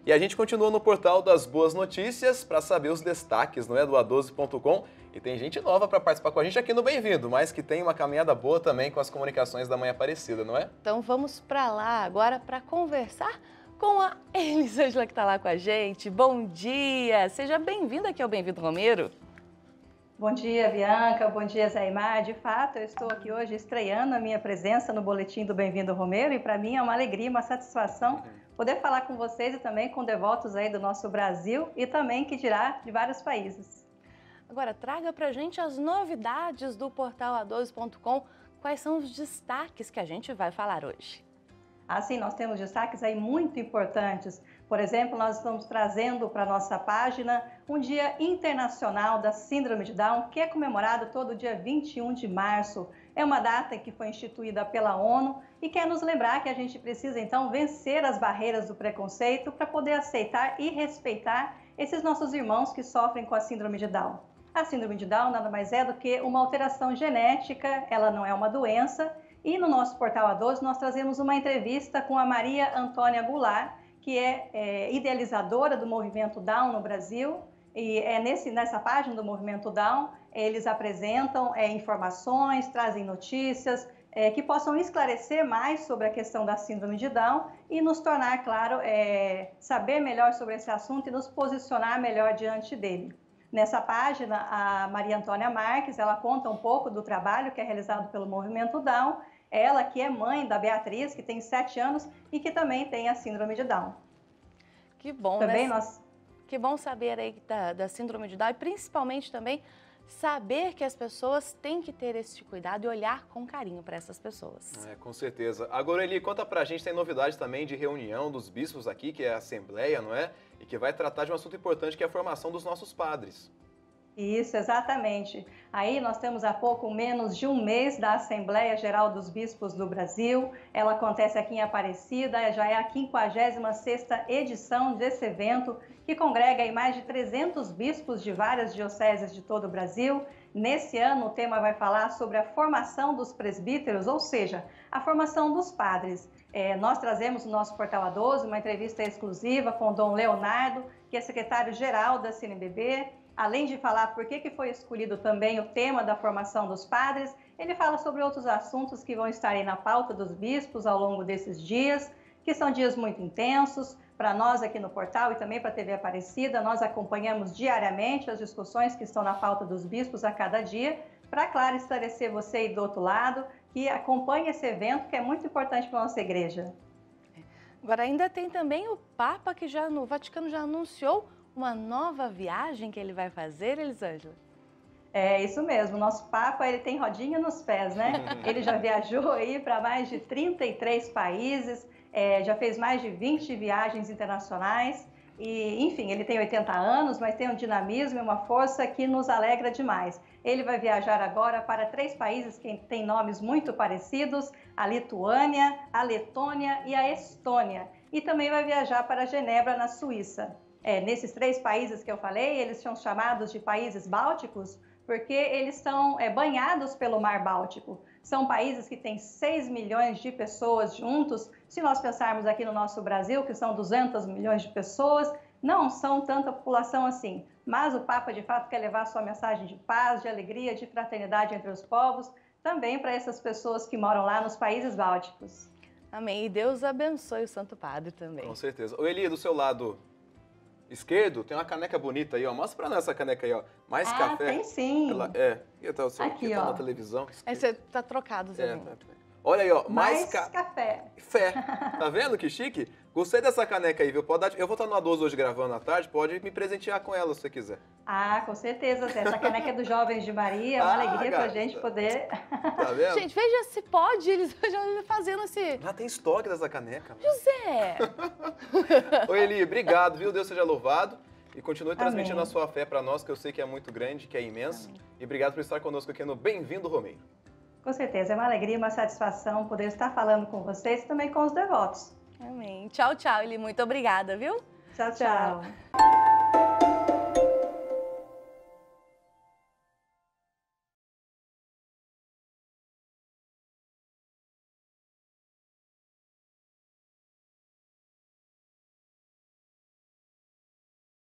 E a gente continua no portal das Boas Notícias para saber os destaques, não é, do A12.com. E tem gente nova para participar com a gente aqui no Bem-vindo, mas que tem uma caminhada boa também com as comunicações da Manhã Aparecida, não é? Então vamos para lá agora para conversar com a Elisângela que está lá com a gente. Bom dia! Seja bem-vinda aqui ao Bem-vindo Romero. Bom dia, Bianca. Bom dia, Zaymar. De fato, eu estou aqui hoje estreando a minha presença no boletim do Bem-vindo Romero e para mim é uma alegria, uma satisfação poder falar com vocês e também com devotos aí do nosso Brasil e também, que dirá, de vários países. Agora, traga para a gente as novidades do portal A12.com. Quais são os destaques que a gente vai falar hoje? Assim, nós temos destaques aí muito importantes. Por exemplo, nós estamos trazendo para a nossa página um Dia Internacional da Síndrome de Down, que é comemorado todo dia 21 de março. É uma data que foi instituída pela ONU e quer nos lembrar que a gente precisa, então, vencer as barreiras do preconceito para poder aceitar e respeitar esses nossos irmãos que sofrem com a Síndrome de Down. A Síndrome de Down nada mais é do que uma alteração genética, ela não é uma doença. E no nosso portal A12 nós trazemos uma entrevista com a Maria Antônia Goulart, que é idealizadora do Movimento Down no Brasil. E é nessa página do Movimento Down, eles apresentam informações, trazem notícias que possam esclarecer mais sobre a questão da Síndrome de Down e nos tornar, claro, saber melhor sobre esse assunto e nos posicionar melhor diante dele. Nessa página, a Maria Antônia Marques, ela conta um pouco do trabalho que é realizado pelo Movimento Down. Ela que é mãe da Beatriz, que tem 7 anos e que também tem a Síndrome de Down. Que bom, também né? Que bom saber aí da Síndrome de Down e principalmente também saber que as pessoas têm que ter esse cuidado e olhar com carinho para essas pessoas. Com certeza. Agora, Eli, conta pra gente, tem novidade também de reunião dos bispos aqui, que é a Assembleia, não é? E que vai tratar de um assunto importante, que é a formação dos nossos padres. Isso, exatamente. Aí nós temos há pouco menos de um mês da Assembleia Geral dos Bispos do Brasil. Ela acontece aqui em Aparecida, já é a 56ª edição desse evento, que congrega aí mais de 300 bispos de várias dioceses de todo o Brasil. Nesse ano o tema vai falar sobre a formação dos presbíteros, ou seja, a formação dos padres. Nós trazemos no nosso portal A12 uma entrevista exclusiva com o Dom Leonardo, que é secretário-geral da CNBB. Além de falar por que foi escolhido também o tema da formação dos padres, ele fala sobre outros assuntos que vão estar aí na pauta dos bispos ao longo desses dias, que são dias muito intensos. Para nós aqui no portal e também para a TV Aparecida, nós acompanhamos diariamente as discussões que estão na pauta dos bispos a cada dia, para, claro, esclarecer você aí do outro lado, que acompanha esse evento, que é muito importante para a nossa igreja. Agora, ainda tem também o Papa, que no Vaticano já anunciou uma nova viagem que ele vai fazer, Elisângela? É isso mesmo, o nosso Papa ele tem rodinha nos pés, né? Ele já viajou aí para mais de 33 países, já fez mais de 20 viagens internacionais e, enfim, ele tem 80 anos, mas tem um dinamismo e uma força que nos alegra demais. Ele vai viajar agora para 3 países que têm nomes muito parecidos, a Lituânia, a Letônia e a Estônia. E também vai viajar para Genebra, na Suíça. Nesses 3 países que eu falei, eles são chamados de países bálticos porque eles são banhados pelo Mar Báltico. São países que têm 6 milhões de pessoas juntos. Se nós pensarmos aqui no nosso Brasil, que são 200 milhões de pessoas, não são tanta população assim. Mas o Papa, de fato, quer levar sua mensagem de paz, de alegria, de fraternidade entre os povos, também para essas pessoas que moram lá nos países bálticos. Amém. E Deus abençoe o Santo Padre também. Com certeza. Ô, Eli, do seu lado esquerdo, tem uma caneca bonita aí, ó. Mostra pra nós essa caneca aí, ó. Mais café. Tem sim. E tá o seu aqui, tá ó. na televisão. Aí você tá trocado, Zé. Olha aí, ó. Mais café. Fé. Tá vendo que chique? Gostei dessa caneca aí, viu? Eu vou estar no A12 hoje gravando à tarde, pode me presentear com ela se você quiser. Com certeza, Zé. Essa caneca é dos Jovens de Maria, é uma alegria pra gente poder... Tá vendo? Gente, veja se pode, eles já fazendo esse... Já tem estoque dessa caneca. José! Oi, Eli, obrigado, viu? Deus seja louvado. E continue transmitindo Amém. a sua fé para nós, que eu sei que é muito grande, que é imenso. Amém. E obrigado por estar conosco aqui no Bem-vindo Romeiro. Com certeza, é uma alegria, uma satisfação poder estar falando com vocês e também com os devotos. Amém. Tchau, tchau, Eli. Muito obrigada, viu? Tchau, tchau.